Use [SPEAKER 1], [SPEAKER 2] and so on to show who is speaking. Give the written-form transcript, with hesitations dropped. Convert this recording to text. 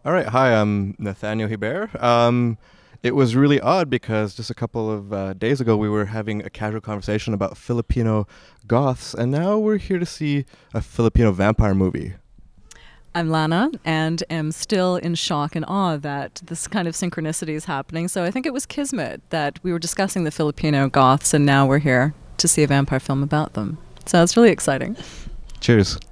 [SPEAKER 1] All right, hi, I'm Nathaniel Hebert. It was really odd because just a couple of days ago we were having a casual conversation about Filipino goths, and now we're here to see a Filipino vampire movie.
[SPEAKER 2] I'm Lana and am still in shock and awe that this kind of synchronicity is happening. So I think it was kismet that we were discussing the Filipino goths and now we're here to see a vampire film about them. So it's really exciting.
[SPEAKER 1] Cheers.